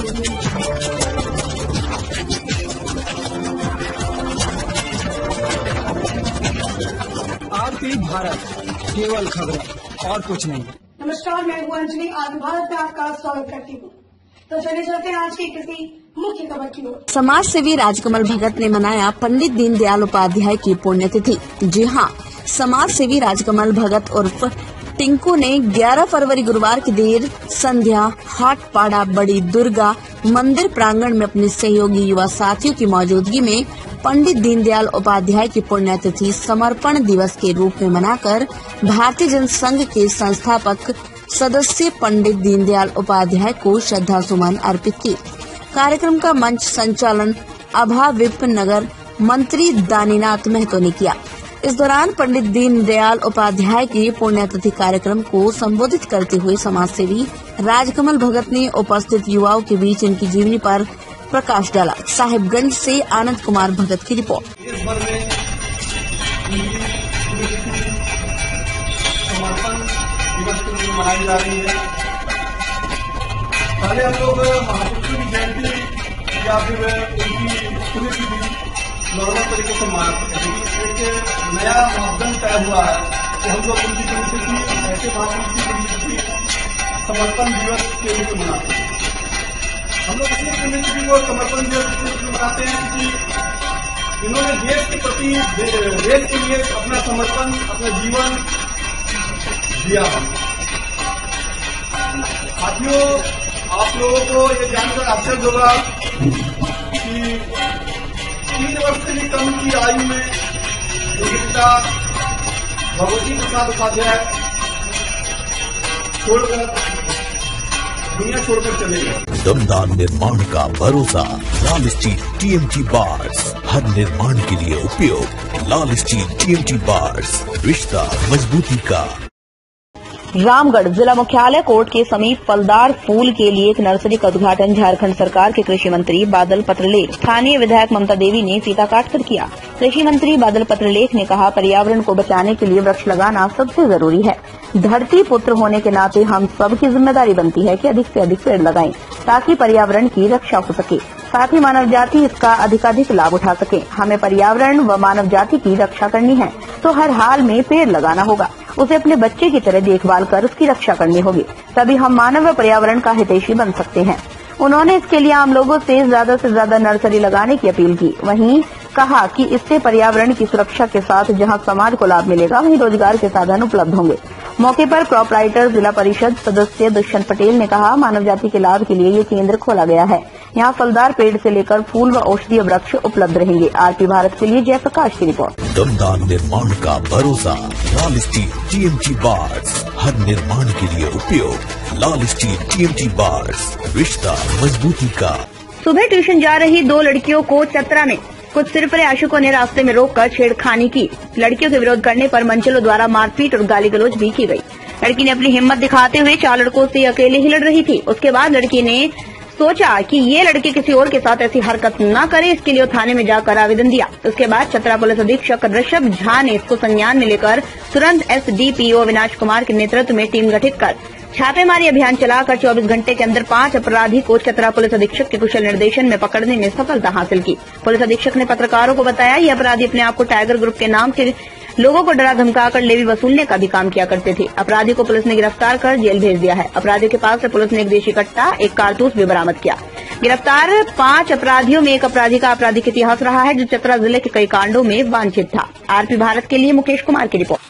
RP Bharat, केवल खबरें और कुछ नहीं। नमस्कार, मैं हूँ अंजलि। आरपी भारत में आपका स्वागत करती हूँ। तो चलिए चलते हैं आज की किसी मुख्य खबर की ओर। समाज सेवी राजकमल भगत ने मनाया पंडित दीनदयाल उपाध्याय की पुण्यतिथि। जी हाँ, समाज सेवी राजकमल भगत उर्फ टिंकू ने 11 फरवरी गुरुवार की देर संध्या हाटपाड़ा बड़ी दुर्गा मंदिर प्रांगण में अपने सहयोगी युवा साथियों की मौजूदगी में पंडित दीनदयाल उपाध्याय की पुण्यतिथि समर्पण दिवस के रूप में मनाकर भारतीय जनसंघ के संस्थापक सदस्य पंडित दीनदयाल उपाध्याय को श्रद्धा सुमन अर्पित किए। कार्यक्रम का मंच संचालन अभा विप नगर मंत्री दानीनाथ महतो ने किया। इस दौरान पंडित दीनदयाल उपाध्याय की पुण्यतिथि कार्यक्रम को संबोधित करते हुए समाजसेवी राजकमल भगत ने उपस्थित युवाओं के बीच इनकी जीवनी पर प्रकाश डाला। साहिबगंज से आनंद कुमार भगत की रिपोर्ट। देश भर में समर्पण दिवस के रूप में मनाई जा रही है। पहले हम लोग महापुरुषों की जयंती या फिर उनकी पुण्यतिथि नॉर्मल तरीके से मनाते हैं। एक नया मापदंड तय हुआ है कि हम लोग उनकी पुण्यतिथि ऐसे महापुरुष की पुण्यतिथि समर्पण दिवस के रूप में मनाते हैं। हम लोग इसलिए पुण्यतिथि को समर्पण दिवस के रूप में मनाते हैं कि इन्होंने देश के प्रति, देश के लिए अपना समर्पण, अपना जीवन दिया है। साथियों, आप लोगों को ये जानकर आश्चर्य होगा कि 3 वर्ष से भी कम की आयु में पिता भगवती प्रसाद उपाध्याय छोड़कर दुनिया छोड़कर चले गए। दमदार निर्माण का भरोसा लाल स्टील TMT बार्स, हर निर्माण के लिए उपयोग। लाल स्टील TMT बार्स, रिश्ता मजबूती का। रामगढ़ जिला मुख्यालय कोर्ट के समीप फलदार फूल के लिए एक नर्सरी का उद्घाटन झारखंड सरकार के कृषि मंत्री बादल पत्रलेख, स्थानीय विधायक ममता देवी ने फीता काटकर किया। कृषि मंत्री बादल पत्रलेख ने कहा, पर्यावरण को बचाने के लिए वृक्ष लगाना सबसे जरूरी है। धरती पुत्र होने के नाते हम सबकी जिम्मेदारी बनती है कि अधिक से अधिक पेड़ लगाएं ताकि पर्यावरण की रक्षा हो सके, साथ ही मानव जाति इसका अधिकाधिक लाभ उठा सके। हमें पर्यावरण व मानव जाति की रक्षा करनी है तो हर हाल में पेड़ लगाना होगा, उसे अपने बच्चे की तरह देखभाल कर उसकी रक्षा करनी होगी, तभी हम मानव व पर्यावरण का हितैषी बन सकते हैं। उन्होंने इसके लिए आम लोगों से ज्यादा नर्सरी लगाने की अपील की। वहीं कहा कि इससे पर्यावरण की सुरक्षा के साथ जहां समाज को लाभ मिलेगा वहीं रोजगार के साधन उपलब्ध होंगे। मौके पर प्रोपराइटर जिला परिषद सदस्य दुष्यंत पटेल ने कहा, मानव जाति के लाभ के लिए ये केंद्र खोला गया है। यहाँ फलदार पेड़ से लेकर फूल व औषधीय वृक्ष उपलब्ध रहेंगे। आरपी भारत के लिए जयप्रकाश की रिपोर्ट। दमदार निर्माण का भरोसा लाल स्टील TMT बार्स, हर निर्माण के लिए उपयोग। लाल स्टील TMT बार्स, रिश्ता मजबूती का। सुबह ट्यूशन जा रही 2 लड़कियों को चतरा में कुछ सिरफरे आशिकों ने रास्ते में रोककर छेड़खानी की। लड़कियों के विरोध करने पर मंचलों द्वारा मारपीट और गाली गलौज भी की गई। लड़की ने अपनी हिम्मत दिखाते हुए 4 लड़कों से अकेले ही लड़ रही थी। उसके बाद लड़की ने सोचा कि ये लड़के किसी और के साथ ऐसी हरकत न करे, इसके लिए थाने में जाकर आवेदन दिया। उसके बाद चतरा पुलिस अधीक्षक ऋषभ झा ने इसको संज्ञान में लेकर तुरंत SDPO अविनाश कुमार के नेतृत्व में टीम गठित कर छापेमारी अभियान चलाकर 24 घंटे के अंदर 5 अपराधी को चतरा पुलिस अधीक्षक के कुशल निर्देशन में पकड़ने में सफलता हासिल की। पुलिस अधीक्षक ने पत्रकारों को बताया, ये अपराधी अपने आप को टाइगर ग्रुप के नाम से लोगों को डरा धमकाकर लेवी वसूलने का भी काम किया करते थे। अपराधी को पुलिस ने गिरफ्तार कर जेल भेज दिया है। अपराधियों के पास से पुलिस ने एक देशी कट्टा, एक कारतूस भी बरामद किया। गिरफ्तार 5 अपराधियों में एक अपराधी का आपराधिक इतिहास रहा है, जो चतरा जिले के कई कांडों में वांछित था। आरपी भारत के लिए मुकेश कुमार की रिपोर्ट।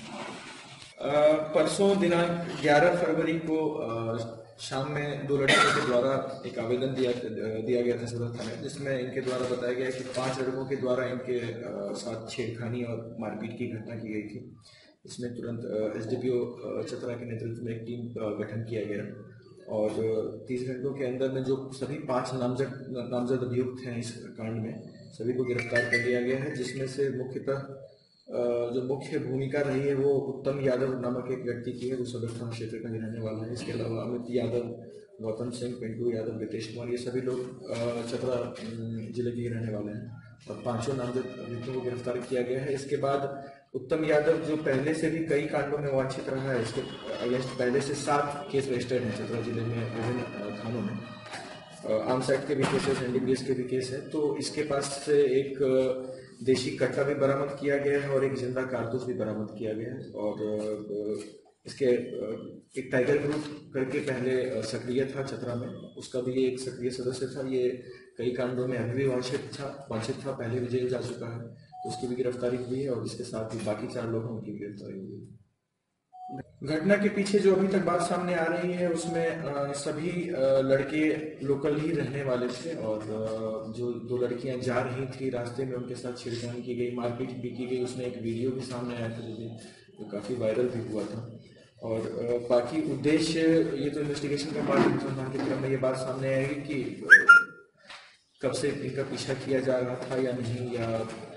परसों दिनांक 11 फरवरी को शाम में 2 लड़कों के द्वारा एक आवेदन दिया गया था सदर थाने, जिसमें इनके द्वारा बताया गया कि 5 लड़कों के द्वारा इनके साथ छेड़खानी और मारपीट की घटना की गई थी। इसमें तुरंत SDPO चतरा के नेतृत्व में एक टीम गठन किया गया और 30 घंटों के अंदर में जो सभी 5 नामजद अभियुक्त हैं इस कांड में, सभी को गिरफ्तार कर लिया गया है। जिसमें से मुख्यतः जो मुख्य भूमिका रही है वो उत्तम यादव नामक एक व्यक्ति की है, जो सदर थाना क्षेत्र का रहने वाला है। इसके अलावा अमित यादव, गौतम सिंह, पिंटू यादव, रितेश कुमार, ये सभी लोग चतरा जिले के रहने वाले हैं और 5 नामजद अभियुक्तों को गिरफ्तार किया गया है। इसके बाद उत्तम यादव, जो पहले से भी कई कांडों में वांछित रहा है, इसके अगेंस्ट पहले से 7 केस रजिस्टर्ड हैं चतरा जिले में विभिन्न थानों में। आर्म्स एक्ट के भी केसेस, NDPS के भी केस है। तो इसके पास से एक देशी कट्टा भी बरामद किया गया है और एक जिंदा कारतूस भी बरामद किया गया है। और इसके एक टाइगर ग्रुप करके पहले सक्रिय था छतरा में, उसका भी एक सक्रिय सदस्य था। ये कई कांडों में अभी भी वांछित था, पहले भी जेल जा चुका है, तो उसकी भी गिरफ्तारी हुई है और इसके साथ ही बाकी 4 लोग हैं, उनकी गिरफ्तारी हुई है। घटना के पीछे जो अभी तक बात सामने आ रही है उसमें सभी लड़के लोकल ही रहने वाले थे और जो 2 लड़कियां जा रही थी रास्ते में उनके साथ छेड़छाड़ की गई, मारपीट भी की गई। उसमें एक वीडियो भी सामने आया था जो काफी वायरल भी हुआ था। और बाकी उद्देश्य ये तो इन्वेस्टिगेशन का पार्ट, अनुसंधान के क्रम में ये बात सामने आएगी कि कब से इनका पीछा किया जा रहा था या नहीं, या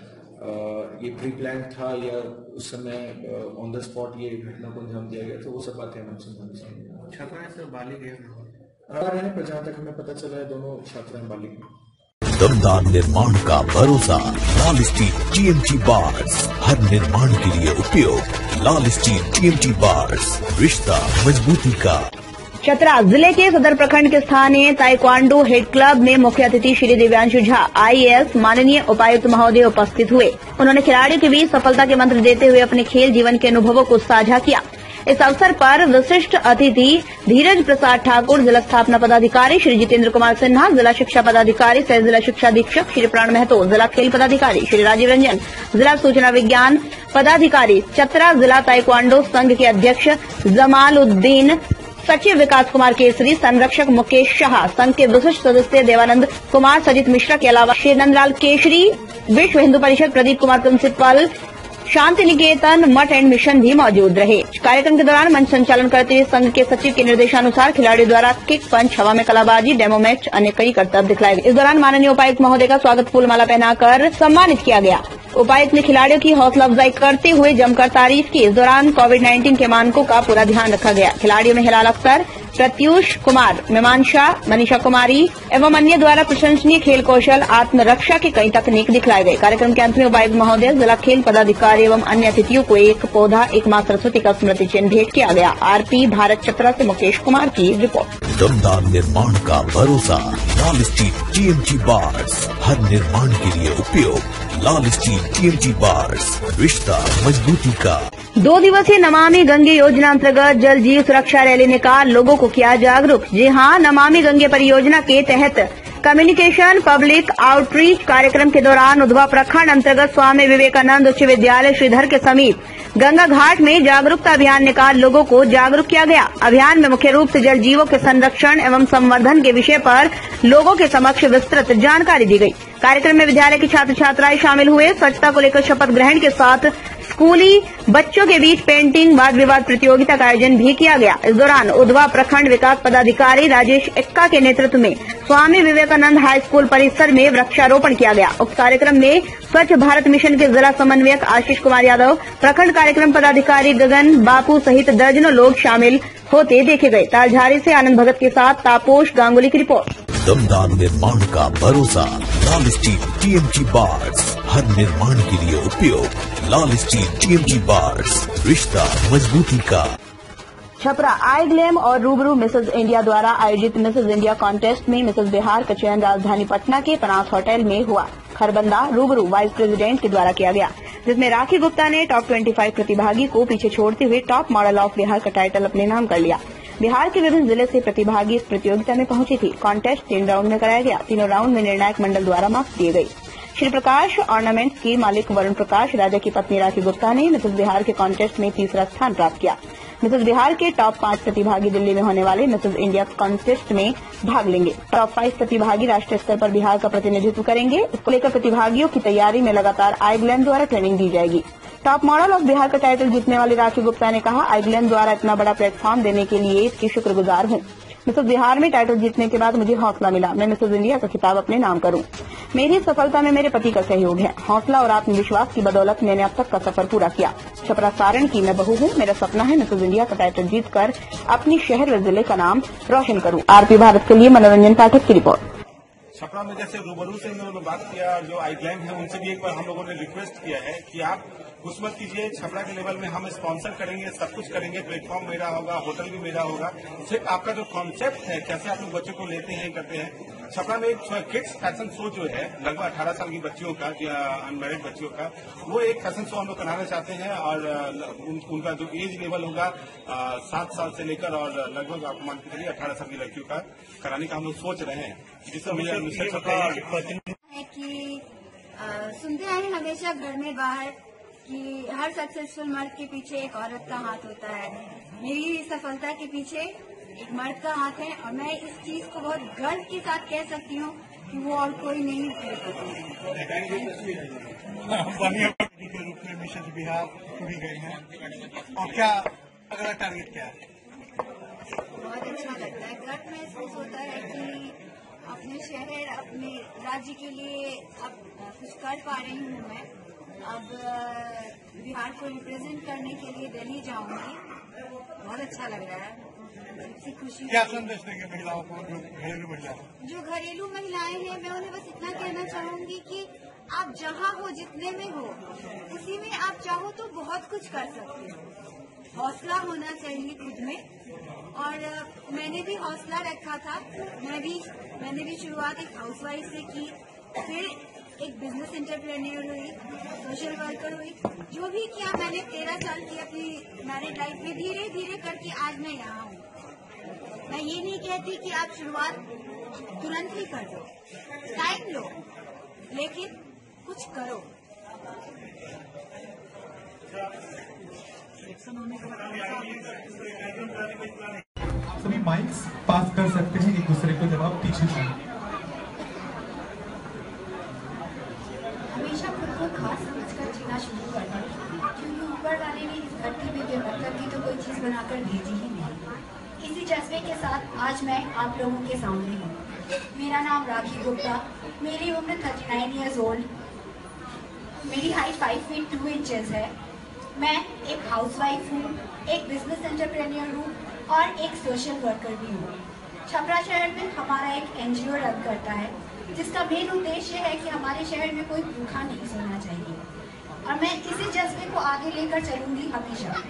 ये प्री प्लान था या उस समय ऑन द स्पॉट ये घटना को अंजाम दिया गया, तो वो सब बातें हमें अनुसंधान छात्राएं से बालिग है पर जहाँ तक हमें पता चला है दोनों छात्राएं बालिग हैं। दमदार निर्माण का भरोसा लाल स्टील TMT बार्स, हर निर्माण के लिए उपयोग। लाल स्टील TMT बार्स, रिश्ता मजबूती का। चतरा जिले के सदर प्रखंड के स्थानीय ताइक्वांडो हेड क्लब में मुख्य अतिथि श्री दिव्यांशु झा IAS माननीय उपायुक्त महोदय उपस्थित हुए। उन्होंने खिलाड़ियों के बीच सफलता के मंत्र देते हुए अपने खेल जीवन के अनुभवों को साझा किया। इस अवसर पर विशिष्ट अतिथि धीरज प्रसाद ठाकुर, जिला स्थापना पदाधिकारी श्री जितेंद्र कुमार सिन्हा, जिला शिक्षा पदाधिकारी सह जिला शिक्षा अधीक्षक श्री प्राण महतो, जिला खेल पदाधिकारी श्री राजीव रंजन, जिला सूचना विज्ञान पदाधिकारी चतरा, जिला ताइक्वांडो संघ के अध्यक्ष जमाल उद्दीन, सचिव विकास कुमार केसरी, संरक्षक मुकेश शाह, संघ के विशिष्ट सदस्य देवानंद कुमार, सजित मिश्रा के अलावा श्री नंदलाल केशरी, विश्व हिंदू परिषद प्रदीप कुमार प्रिंसिपल, शांति निकेतन मठ एंड मिशन भी मौजूद रहे। कार्यक्रम के दौरान मंच संचालन करते हुए संघ के सचिव के निर्देशानुसार खिलाड़ियों द्वारा किक पंच, हवा में कलाबाजी, डेमो मैच, अन्य कई करतब दिखलाए गए। इस दौरान माननीय उपायुक्त महोदय का स्वागत फूल माला पहनाकर सम्मानित किया गया। उपायुक्त ने खिलाड़ियों की हौसला अफजाई करते हुए जमकर तारीफ की। इस दौरान कोविड-19 के मानकों का पूरा ध्यान रखा गया। खिलाड़ियों में हिलाल अख्तर, प्रत्यूष कुमार, मीमांशा, मनीषा कुमारी एवं अन्य द्वारा प्रशंसनीय खेल कौशल, आत्मरक्षा के कई तकनीक दिखलाए गए। कार्यक्रम के अंत में उपायुक्त महोदय, जिला खेल पदाधिकारी एवं अन्य अतिथियों को एक पौधा, एक मां सरस्वती का स्मृति चिन्ह भेंट किया गया। RP भारत चतरा से मुकेश कुमार की रिपोर्ट। दमदार निर्माण का भरोसा लाल स्टील TMT बार्स, हर निर्माण के लिए उपयोग। लाल स्टील TMT बार्स, रिश्ता मजबूती का। 2 दिवसीय नमामि गंगे योजना अंतर्गत जल जीव सुरक्षा रैली निकाल लोगों को किया जागरूक। जी हां, नमामि गंगे परियोजना के तहत कम्युनिकेशन पब्लिक आउटरीच कार्यक्रम के दौरान उधवा प्रखंड अंतर्गत स्वामी विवेकानंद उच्च विद्यालय श्रीधर के समीप गंगा घाट में जागरूकता अभियान निकाल लोगों को जागरूक किया गया। अभियान में मुख्य रूप से जल जीवों के संरक्षण एवं संवर्धन के विषय पर लोगों के समक्ष विस्तृत जानकारी दी गई। कार्यक्रम में विद्यालय के छात्र छात्राएं शामिल हुए। स्वच्छता को लेकर शपथ ग्रहण के साथ स्कूली बच्चों के बीच पेंटिंग वाद विवाद प्रतियोगिता का आयोजन भी किया गया। इस दौरान उधवा प्रखंड विकास पदाधिकारी राजेश एक्का के नेतृत्व में स्वामी विवेकानंद हाई स्कूल परिसर में वृक्षारोपण किया गया। उक्त कार्यक्रम में स्वच्छ भारत मिशन के जिला समन्वयक आशीष कुमार यादव, प्रखंड कार्यक्रम पदाधिकारी गगन बापू सहित दर्जनों लोग शामिल होते देखे गए। तालझारी से आनंद भगत के साथ तापोश गांगुली की रिपोर्ट। दमदार निर्माण का भरोसा लाल स्टील TMT बार्स, हर निर्माण के लिए उपयोग। लाल स्टील TMT बार्स, रिश्ता मजबूती का। छपरा आई ग्लैम और रूबरू मिसेज इंडिया द्वारा आयोजित मिसेज इंडिया कॉन्टेस्ट में मिसेज बिहार का चयन राजधानी पटना के पनास होटल में हुआ। खरबंदा रूबरू वाइस प्रेसिडेंट के द्वारा किया गया, जिसमें राखी गुप्ता ने टॉप 25 प्रतिभागी को पीछे छोड़ते हुए टॉप मॉडल ऑफ बिहार का टाइटल अपने नाम कर लिया। बिहार के विभिन्न जिले से प्रतिभागी इस प्रतियोगिता में पहुंची थी। कॉन्टेस्ट 3 राउंड में कराया गया। तीनों राउंड में निर्णायक मंडल द्वारा मार्क्स दिए गए। श्री प्रकाश ऑर्नामेंट्स के मालिक वरुण प्रकाश, राजा की पत्नी राखी गुप्ता ने मिसेज बिहार के कॉन्टेस्ट में तीसरा स्थान प्राप्त किया। मिसेज बिहार के टॉप 5 प्रतिभागी दिल्ली में होने वाले मिसेज इंडिया कॉन्टेस्ट में भाग लेंगे। टॉप 5 प्रतिभागी राष्ट्रीय स्तर पर बिहार का प्रतिनिधित्व करेंगे। इसको लेकर प्रतिभागियों की तैयारी में लगातार आई ग्लैम द्वारा ट्रेनिंग दी जाएगी। टॉप मॉडल ऑफ बिहार का टाइटल जीतने वाली राखी गुप्ता ने कहा, आई ग्लैम द्वारा इतना बड़ा प्लेटफॉर्म देने के लिए इसकी शुक्रगुजार हूं। मिसेज बिहार में टाइटल जीतने के बाद मुझे हौसला मिला। मैं मिसेज इंडिया का खिताब अपने नाम करूं। मेरी सफलता में मेरे पति का सहयोग है। हौसला और आत्मविश्वास की बदौलत मैंने अब तक का सफर पूरा किया। छपरा सारण की मैं बहू हूं। मेरा सपना है मिसेज इंडिया का टाइटल जीतकर अपनी शहर व जिले का नाम रोशन करूं। RP भारत के लिए मनोरंजन पाठक की रिपोर्ट। छपरा में जैसे रूबरू से उन्होंने बात किया, जो आई ग्लैम है उनसे भी एक बार हम लोगों ने रिक्वेस्ट किया है कि आप कुछ मत कीजिए, छपरा के लेवल में हम स्पॉन्सर करेंगे, सब कुछ करेंगे, प्लेटफॉर्म मेरा होगा, होटल भी मेरा होगा। सिर्फ आपका जो कॉन्सेप्ट है, कैसे आप लोग बच्चों को लेते हैं करते हैं, छपरा में एक किड्स फैशन शो जो है लगभग 18 साल की बच्चियों का, अनमैरिड बच्चियों का, वो एक फैशन शो हम लोग कराना चाहते हैं। और उनका जो एज लेवल होगा 7 साल से लेकर और लगभग आप मान के चलिए 18 साल की लड़कियों का कराने का हम लोग सोच रहे हैं। जिससे मुझे है कि सुनते आए हमेशा घर में बाहर कि हर सक्सेसफुल मर्द के पीछे एक औरत का हाथ होता है। मेरी सफलता के पीछे एक मर्द का हाथ है और मैं इस चीज को बहुत गर्व के साथ कह सकती हूँ कि वो और कोई नहीं कर के रूप में मिशन बिहार चुनी गई हैं और क्या अगला टारगेट क्या है? बहुत अच्छा लगता है, गर्व महसूस होता है कि अपने शहर अपने राज्य के लिए अब कुछ कर पा रही हूँ। मैं अब बिहार को रिप्रेजेंट करने के लिए दिल्ली जाऊंगी, बहुत अच्छा लग रहा है। सबसे खुशी क्या संदेश देंगे महिलाओं को, जो घरेलू महिलाएं हैं? मैं उन्हें बस इतना कहना चाहूंगी कि आप जहाँ हो, जितने में हो, उसी में आप चाहो तो बहुत कुछ कर सकते हो। हौसला होना चाहिए खुद में और मैंने भी हौसला रखा था। मैंने भी शुरुआत एक हाउसवाइफ से की, फिर एक बिजनेस एंटरप्रेन्योर हुई, सोशल वर्कर हुई। जो भी किया मैंने 13 साल की अपनी मैरिड लाइफ में धीरे धीरे करके आज मैं यहाँ हूँ। मैं ये नहीं कहती कि आप शुरुआत तुरंत ही कर दो, टाइम लो, लेकिन कुछ करो। सभी माइक्स पास कर सकते हैं एक दूसरे को जब आप पीछे से। हमेशा खुद को खास समझकर जीना शुरू कर दें, क्योंकि ऊपर वाले ने इस धरती पे बेबरकत की तो कोई चीज बनाकर भेजी ही नहीं। इसी जज्बे के साथ आज मैं आप लोगों के सामने हूँ। मेरा नाम राखी गुप्ता, मेरी उम्र 39 ईयर्स ओल्ड, मेरी हाइट 5 फीट 2 इंचेस है। मैं एक हाउसवाइफ हूँ, एक बिजनेस एंटरप्रेन्योर हूँ और एक सोशल वर्कर भी हूँ। छपरा शहर में हमारा एक NGO रन करता है जिसका मेन उद्देश्य है कि हमारे शहर में कोई भूखा नहीं सोना चाहिए और मैं इसी जज्बे को आगे लेकर चलूंगी हमेशा।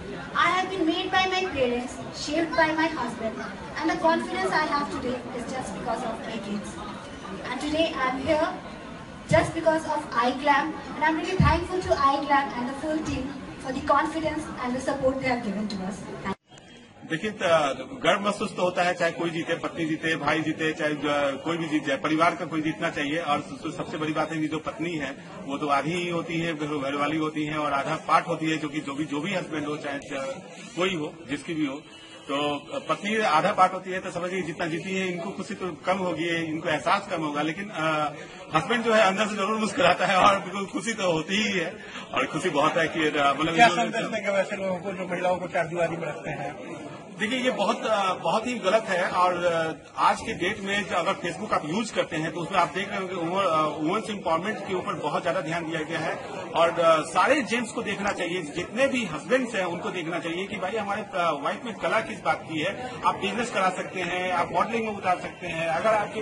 I have been made by my parents, shaped by my husband, and the confidence I have today is just because of my kids. And today I am here just because of iGlam, and I am really thankful to iGlam and the full team for the confidence and the support they have given to us. देखिए, गर्व महसूस तो होता है, चाहे कोई जीते, पत्नी जीते, भाई जीते, चाहे कोई भी जीत जाए, परिवार का कोई जीतना चाहिए। और सबसे बड़ी बात है कि जो पत्नी है वो तो आधी ही होती है, घरवाली होती है, और आधा पार्ट होती है जो भी हस्बैंड हो, चाहे कोई हो, जिसकी भी हो। तो पत्नी आधा पार्ट होती है, तो समझिए जितना जीती है इनको खुशी तो कम होगी, इनको एहसास कम होगा, लेकिन हस्बैंड जो है अंदर से जरूर मुस्कुराता है और बिल्कुल खुशी तो होती ही है। और खुशी बहुत है कि मतलब क्या संदेश देंगे वैसे लोगों को जो महिलाओं को चारदीवारी में रखते हैं? देखिए, ये बहुत ही गलत है। और आज के डेट में अगर फेसबुक आप यूज करते हैं तो उसमें आप देख रहे हो कि वुमेन्स एम्पावरमेंट के ऊपर बहुत ज्यादा ध्यान दिया गया है। और सारे जेंट्स को देखना चाहिए, जितने भी हस्बैंड्स हैं उनको देखना चाहिए कि भाई हमारे वाइफ में कला किस बात की है। आप बिजनेस करा सकते हैं, आप मॉडलिंग में उतार सकते हैं। अगर आपकी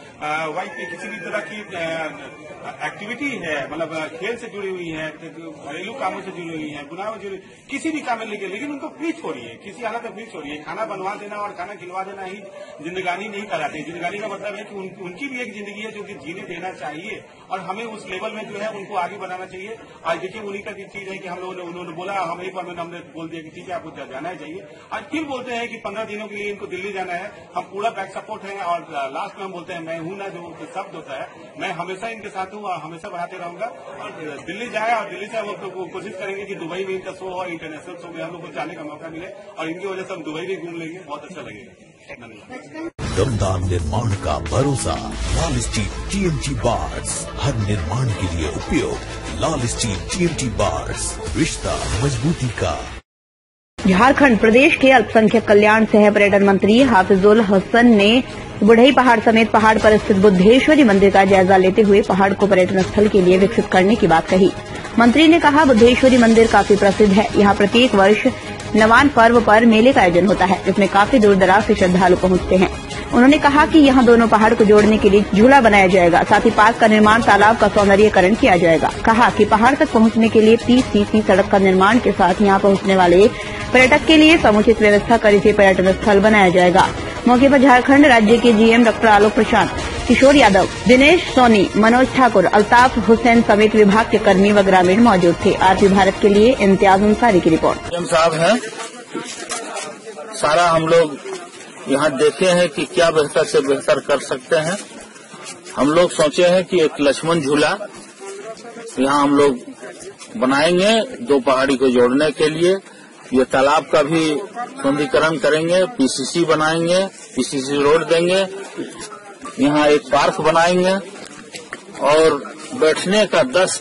वाइफ की किसी भी तरह की एक्टिविटी है, मतलब खेल से जुड़ी हुई है, घरेलू कामों से जुड़ी हुई है, गुनाह से जुड़ी, किसी भी काम में लेकिन उनको फ्री छोड़िए, किसी हालत में फ्री छोड़िए। खाना बनवा देना और खाना खिलवा देना ही जिंदगानी नहीं कहलाती। जिंदगानी का मतलब है कि उनकी भी एक जिंदगी है जो कि जीने देना चाहिए और हमें उस लेवल में जो है उनको आगे बढ़ाना चाहिए। आज देखिए, उन्हीं का चीज है कि हम लोगों ने, उन्होंने बोला, हम एक बार में हमने बोल दिया कि ठीक है आपको जाना चाहिए। आज फिर बोलते हैं कि 15 दिनों के लिए इनको दिल्ली जाना है। हम पूरा बैक सपोर्ट है और लास्ट में हम बोलते हैं मैं हूं ना, जो शब्द होता है, मैं हमेशा इनके साथ हूँ और हमेशा बढ़ाते रहूंगा। और दिल्ली जाए और दिल्ली से वो कोशिश करेंगे कि दुबई में इनका शो और इंटरनेशनल शो में हम लोग को जाने का मौका मिले और इनकी वजह से हम दुबई भी घूम लेंगे, बहुत अच्छा लगेगा। धन्यवाद। दमदार निर्माण का भरोसा, लाल स्टील TMT बार्स, हर निर्माण के लिए उपयोग। लाल स्टील TMT बार्स, रिश्ता मजबूती का। झारखंड प्रदेश के अल्पसंख्यक कल्याण सह पर्यटन मंत्री हाफिजुल हसन ने बुढ़ई पहाड़ समेत पहाड़ पर स्थित बुद्धेश्वरी मंदिर का जायजा लेते हुए पहाड़ को पर्यटन स्थल के लिए विकसित करने की बात कही। मंत्री ने कहा, बुद्धेश्वरी मंदिर काफी प्रसिद्ध है। यहाँ प्रत्येक वर्ष नवान पर्व पर मेले का आयोजन होता है, जिसमें काफी दूर दराज से श्रद्धालु पहुंचते हैं। उन्होंने कहा कि यहाँ दोनों पहाड़ को जोड़ने के लिए झूला बनाया जाएगा, साथ ही पार्क का निर्माण, तालाब का सौंदर्यीकरण किया जाएगा। कहा कि पहाड़ तक पहुंचने के लिए 30 फीसदी सड़क का निर्माण के साथ यहाँ पहुंचने वाले पर्यटक के लिए समुचित व्यवस्था कर इसे पर्यटन स्थल बनाया जाएगा। मौके पर झारखंड राज्य के जीएम डॉक्टर आलोक प्रसाद, किशोर यादव, दिनेश सोनी, मनोज ठाकुर, अल्ताफ हुसैन समेत विभाग के कर्मी व ग्रामीण मौजूद थे। आरपी भारत के लिए इम्तियाज अंसारी की रिपोर्ट। जीएम साहब हैं, सारा हम लोग यहाँ देखे हैं कि क्या बेहतर से बेहतर कर सकते हैं। हम लोग सोचे हैं कि एक लक्ष्मण झूला यहाँ हम लोग बनाएंगे 2 पहाड़ी को जोड़ने के लिए। ये तालाब का भी सौंदर्यीकरण करेंगे, पीसीसी बनाएंगे, पीसीसी रोड देंगे, यहाँ एक पार्क बनाएंगे और बैठने का 10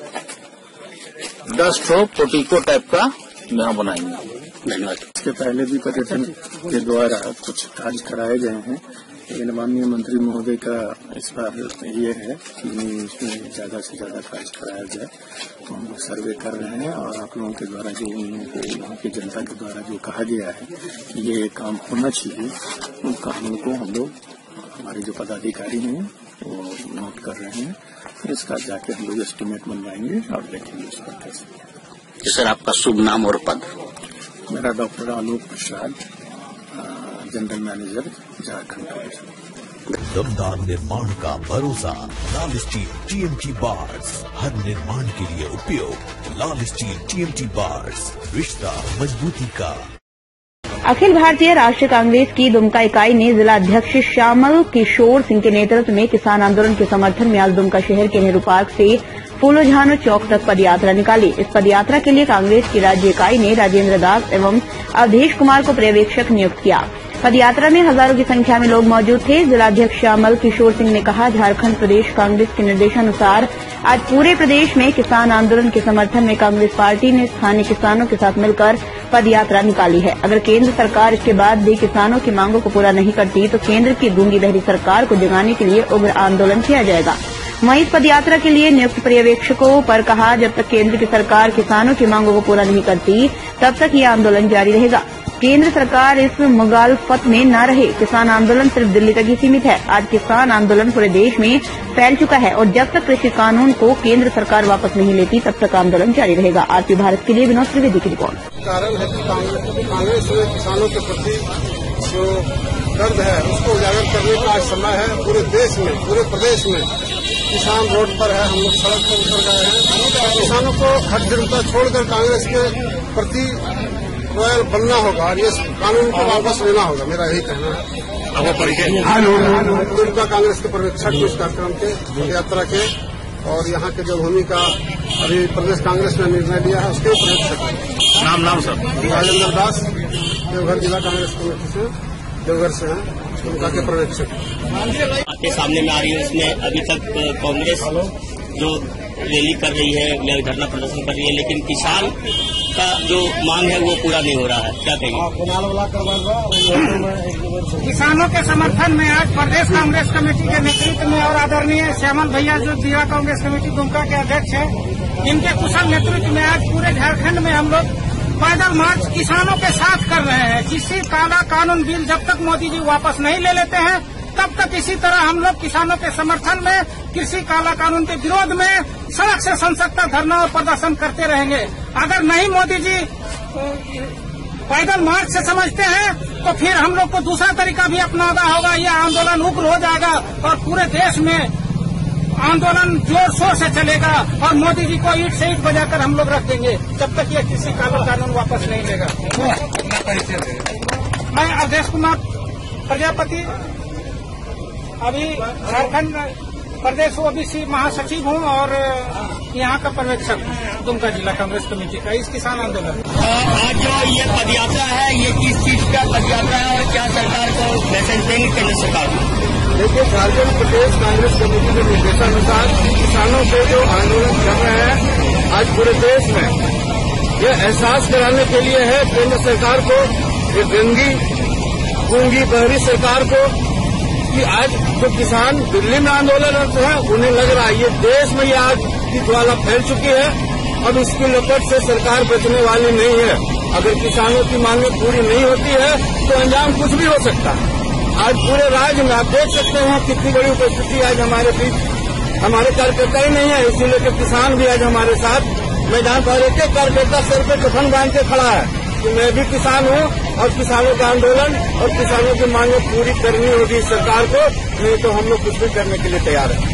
ठो पोटिको टाइप का यहाँ बनाएंगे। धन्यवाद। इसके पहले भी पर्यटन के द्वारा कुछ कार्य कराए गए हैं, लेकिन माननीय मंत्री महोदय का इस बार ये है कि इसमें ज्यादा से ज्यादा कार्य कराया जाए। तो हम सर्वे कर रहे हैं और आप लोगों के द्वारा जो यहाँ की जनता के द्वारा जो कहा गया है कि ये काम होना चाहिए, उन कामों को हम लोग हमारे जो पदाधिकारी हैं वो नोट कर रहे हैं। फिर इसका जाके हम लोग एस्टीमेट बनवाएंगे और देखेंगे उस पर कैसे। सर, आपका शुभ नाम और पद? मेरा doctor Alok Prasad, general manager Jharkhand. दमदार निर्माण का भरोसा, लाल स्टील टीएमटी बार्स, हर निर्माण के लिए उपयोग। लाल स्टील टीएमटी बार्स, रिश्ता मजबूती का। अखिल भारतीय राष्ट्रीय कांग्रेस की दुमका इकाई ने जिला अध्यक्ष श्यामल किशोर सिंह के नेतृत्व में किसान आंदोलन के समर्थन में आज दुमका शहर के नेहरू पार्क से फूलोझानो चौक तक पदयात्रा निकाली। इस पदयात्रा के लिए कांग्रेस की राज्य इकाई ने राजेंद्र दास एवं अवधेश कुमार को पर्यवेक्षक नियुक्त किया। पदयात्रा में हजारों की संख्या में लोग मौजूद थे। जिलाध्यक्ष श्यामल किशोर सिंह ने कहा, झारखंड प्रदेश कांग्रेस के निर्देशानुसार आज पूरे प्रदेश में किसान आंदोलन के समर्थन में कांग्रेस पार्टी ने स्थानीय किसानों के साथ मिलकर पदयात्रा निकाली है। अगर केंद्र सरकार इसके बाद भी किसानों की मांगों को पूरा नहीं करती तो केंद्र की गूंगी बहरी सरकार को जगाने के लिए उग्र आंदोलन किया जाएगा। वहीं इस पदयात्रा के लिए नियुक्त पर्यवेक्षकों पर कहा, जब तक केंद्र की सरकार किसानों की मांगों को पूरा नहीं करती तब तक ये आंदोलन जारी रहेगा। केंद्र सरकार इस मुगालफत में न रहे। किसान आंदोलन सिर्फ दिल्ली तक ही सीमित है। आज किसान आंदोलन पूरे देश में फैल चुका है और जब तक कृषि कानून को केंद्र सरकार वापस नहीं लेती तब तक आंदोलन जारी रहेगा। आरपी भारत के लिए विनोद त्रिवेदी की रिपोर्ट। कारण है कि कांग्रेस में किसानों के प्रति जो दर्द है उसको उजागर करने का आज समय है। पूरे देश में, पूरे प्रदेश में किसान रोड पर है, हम लोग सड़क पर उतर गए हैं। किसानों को हर जनता छोड़कर कांग्रेस के प्रति रॉयल बनना होगा और ये कानून को वापस लेना होगा, मेरा यही कहना है। दुमका कांग्रेस के पर्यवेक्षक इस कार्यक्रम के पदयात्रा के और यहाँ के जो भूमिका अभी प्रदेश कांग्रेस ने निर्णय लिया है उसके पर्यवेक्षक। नाम सर? राजेंद्र दास, देवघर जिला कांग्रेस कमेटी से, देवघर से हैं, दुमका के पर्यवेक्षक। आपके सामने में आ रही है, उसमें अभी तक कांग्रेस जो रैली कर रही है, धरना प्रदर्शन कर रही है, लेकिन किसान का जो मांग है वो पूरा नहीं हो रहा है, क्या कहेंगे? किसानों के समर्थन में आज प्रदेश कांग्रेस कमेटी के नेतृत्व में और आदरणीय श्यामल भैया जो जिला कांग्रेस कमेटी दुमका के अध्यक्ष हैं, इनके कुशल नेतृत्व में आज पूरे झारखंड में हम लोग पैदल मार्च किसानों के साथ कर रहे हैं। किसी काला कानून बिल जब तक मोदी जी वापस नहीं ले लेते हैं तब तक इसी तरह हम लोग किसानों के समर्थन में, कृषि काला कानून के विरोध में सड़क से संसद तक धरना और प्रदर्शन करते रहेंगे। अगर नहीं मोदी जी पैदल मार्च से समझते हैं तो फिर हम लोग को दूसरा तरीका भी अपनाना होगा। यह आंदोलन उग्र हो जाएगा और पूरे देश में आंदोलन जोर शोर से चलेगा और मोदी जी को ईंट से ईंट बजाकर हम लोग रख देंगे जब तक ये कृषि काला कानून वापस नहीं लेगा। मैं अवधेश कुमार प्रजापति, अभी झारखंड प्रदेश ओबीसी महासचिव हूँ और यहाँ का पर्यवेक्षक दुमका जिला कांग्रेस कमेटी का इस किसान आंदोलन। आज जो ये पदयात्रा है, ये किस चीज का पदयात्रा है और क्या सरकार को मैसेज देंगे केंद्र सरकार को? देखिए, झारखंड प्रदेश कांग्रेस कमेटी के निर्देशानुसार किसानों से जो आंदोलन कर रहे हैं आज पूरे देश में, यह एहसास कराने के लिए है केंद्र सरकार को, ये गूंगी बहरी सरकार को, कि आज जो किसान दिल्ली में आंदोलन है उन्हें लग रहा है ये देश में ये आग की ज्वाला फैल चुकी है। अब इसकी लपट से सरकार बचने वाली नहीं है। अगर किसानों की मांगें पूरी नहीं होती है तो अंजाम कुछ भी हो सकता है। आज पूरे राज्य में आप देख सकते हैं कितनी बड़ी उपस्थिति आज हमारे बीच, हमारे कार्यकर्ता ही नहीं है, इसीलिए कि किसान भी आज हमारे साथ मैदान पर एक कार्यकर्ता सर पे कफन बांध के खड़ा है। कि मैं भी किसान हूँ और किसानों का आंदोलन और किसानों की मांगें पूरी करनी होगी सरकार को, नहीं तो हम लोग कुछ भी करने के लिए तैयार हैं।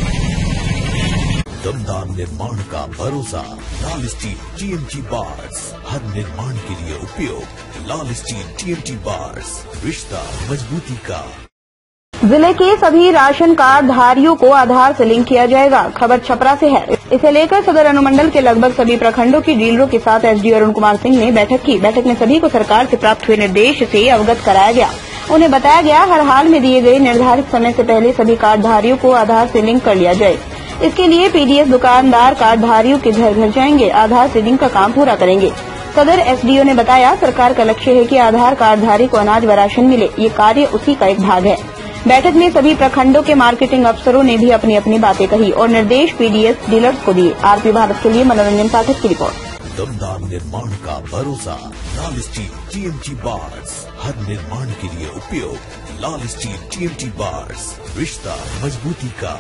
दमदार निर्माण का भरोसा, लाल स्टील टीएमटी बार्स, हर निर्माण के लिए उपयोग। लाल स्टील टीएमटी बार्स, रिश्ता मजबूती का। जिले के सभी राशन कार्ड धारियों को आधार से लिंक किया जाएगा। खबर छपरा से है। इसे लेकर सदर अनुमंडल के लगभग सभी प्रखंडों की डीलरों के साथ एसडीओ अरुण कुमार सिंह ने बैठक की। बैठक में सभी को सरकार से प्राप्त हुए निर्देश से अवगत कराया गया। उन्हें बताया गया हर हाल में दिए गए निर्धारित समय से पहले सभी कार्डधारियों को आधार से लिंक कर लिया जाए। इसके लिए पीडीएस दुकानदार कार्डधारियों के घर घर जाएंगे, आधार से लिंक का काम पूरा करेंगे। सदर एसडीओ ने बताया सरकार का लक्ष्य है कि आधार कार्डधारी को अनाज व राशन मिले। ये कार्य उसी का एक भाग है। बैठक में सभी प्रखंडों के मार्केटिंग अफसरों ने भी अपनी अपनी बातें कही और निर्देश पीडीएस डीलर्स को दिए। आरपी भारत के लिए मनोरंजन पाठक की रिपोर्ट। दमदार निर्माण का भरोसा, लाल स्टील टीएमटी बार्स, हर निर्माण के लिए उपयोग। लाल स्टील टीएमटी बार्स, रिश्ता मजबूती का।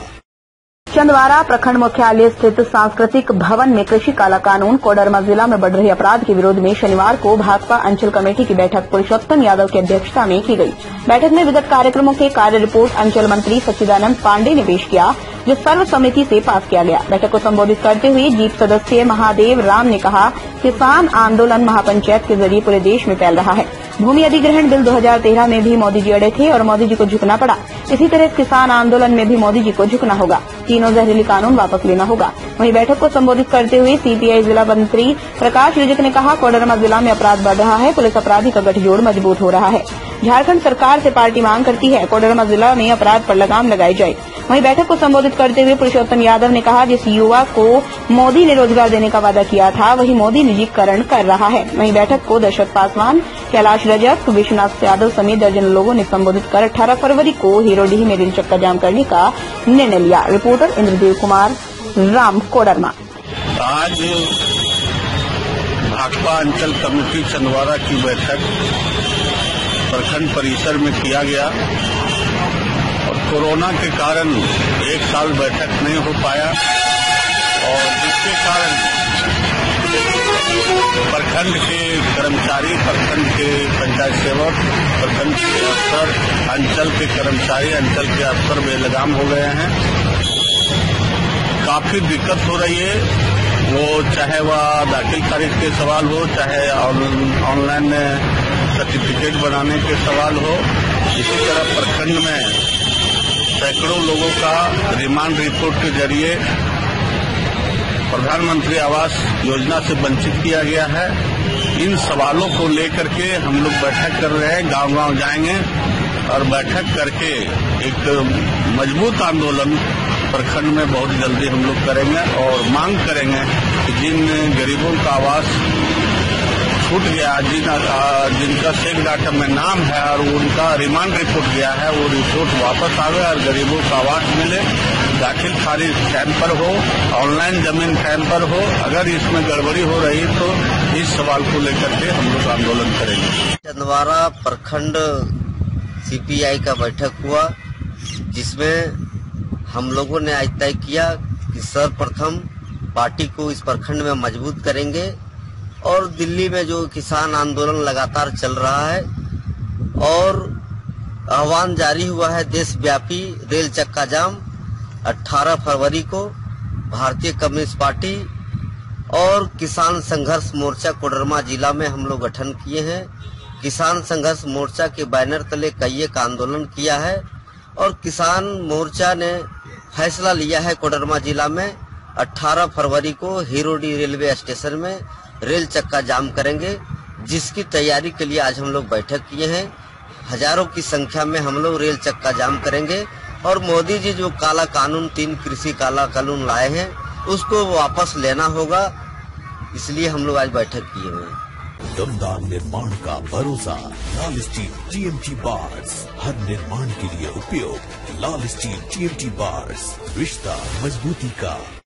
चंदवारा प्रखंड मुख्यालय स्थित सांस्कृतिक भवन में कृषि काला कानून कोडरमा जिला में बढ़ रहे अपराध के विरोध में शनिवार को भाकपा अंचल कमेटी की बैठक पुरुषोत्तम यादव की अध्यक्षता में की गई। बैठक में विगत कार्यक्रमों के कार्य रिपोर्ट अंचल मंत्री सच्चिदानंद पांडे ने पेश किया, जो सर्व समिति से पास किया गया। बैठक को संबोधित करते हुए जीप सदस्य महादेव राम ने कहा, किसान आंदोलन महापंचायत के जरिए पूरे देश में फैल रहा है। भूमि अधिग्रहण बिल 2013 में भी मोदी जी अड़े थे और मोदी जी को झुकना पड़ा। इसी तरह किसान आंदोलन में भी मोदी जी को झुकना होगा। तीनों जहरीली कानून वापस लेना होगा। वहीं बैठक को संबोधित करते हुए सीपीआई जिला मंत्री प्रकाश रिजिक ने कहा, कोडरमा जिला में अपराध बढ़ रहा है, पुलिस अपराधी का गठजोड़ मजबूत हो रहा है। झारखंड सरकार से पार्टी मांग करती है कोडरमा जिला में अपराध पर लगाम लगाई जाए। वहीं बैठक को संबोधित करते हुए पुरुषोत्तम यादव ने कहा, जिस युवा को मोदी ने रोजगार देने का वादा किया था वही मोदी निजीकरण कर रहा है। वहीं बैठक को दशरथ पासवान, कैलाश रजक, विश्वनाथ यादव समेत दर्जन लोगों ने संबोधित कर 18 फरवरी को हीरोडीह में रेल चक्का जाम करने का निर्णय लिया। रिपोर्टर इंद्रदेव कुमार, राम, कोडरमा। आज भाकपा अंचल कमेटी चंदवारा की बैठक प्रखंड परिसर में किया गया और कोरोना के कारण एक साल बैठक नहीं हो पाया और जिसके कारण प्रखंड के कर्मचारी, प्रखंड के पंचायत सेवक, प्रखंड के अफसर, अंचल के कर्मचारी, अंचल के अफसर बेलगाम हो गए हैं। काफी दिक्कत हो रही है, वो चाहे वह दाखिल खारिज के सवाल हो, चाहे ऑनलाइन सर्टिफिकेट बनाने के सवाल हो। इसी तरह प्रखंड में सैकड़ों लोगों का रिमांड रिपोर्ट के जरिए प्रधानमंत्री आवास योजना से वंचित किया गया है। इन सवालों को लेकर के हम लोग बैठक कर रहे हैं, गांव-गांव जाएंगे और बैठक करके एक मजबूत आंदोलन प्रखंड में बहुत जल्दी हम लोग करेंगे और मांग करेंगे कि जिन गरीबों का आवास छूट गया, जिनका सेक डाटा में नाम है और उनका रिमांड रिपोर्ट गया है, वो रिपोर्ट वापस आवे और गरीबों का आवास मिले। दाखिल खारिज टाइम पर हो, ऑनलाइन जमीन टाइम पर हो। अगर इसमें गड़बड़ी हो रही तो इस सवाल को लेकर के हम लोग आंदोलन करेंगे। चंदवारा प्रखंड सीपीआई का बैठक हुआ, जिसमें हम लोगों ने आज तय किया कि सर्वप्रथम पार्टी को इस प्रखंड में मजबूत करेंगे और दिल्ली में जो किसान आंदोलन लगातार चल रहा है और आह्वान जारी हुआ है देशव्यापी रेल चक्का जाम 18 फरवरी को भारतीय कम्युनिस्ट पार्टी और किसान संघर्ष मोर्चा कोडरमा जिला में हम लोग गठन किए हैं। किसान संघर्ष मोर्चा के बैनर तले कई एक आंदोलन किया है और किसान मोर्चा ने फैसला लिया है कोडरमा जिला में 18 फरवरी को हीरोडीह रेलवे स्टेशन में रेल चक्का जाम करेंगे, जिसकी तैयारी के लिए आज हम लोग बैठक किए हैं। हजारों की संख्या में हम लोग रेल चक्का जाम करेंगे और मोदी जी जो काला कानून 3 कृषि काला कानून लाए हैं उसको वापस लेना होगा, इसलिए हम लोग आज बैठक किए हुए हैं। दमदार निर्माण का भरोसा, लाल स्टील टीएमटी बार्स, हर निर्माण के लिए उपयोग। लाल स्टील टीएमटी बार्स, रिश्ता मजबूती का।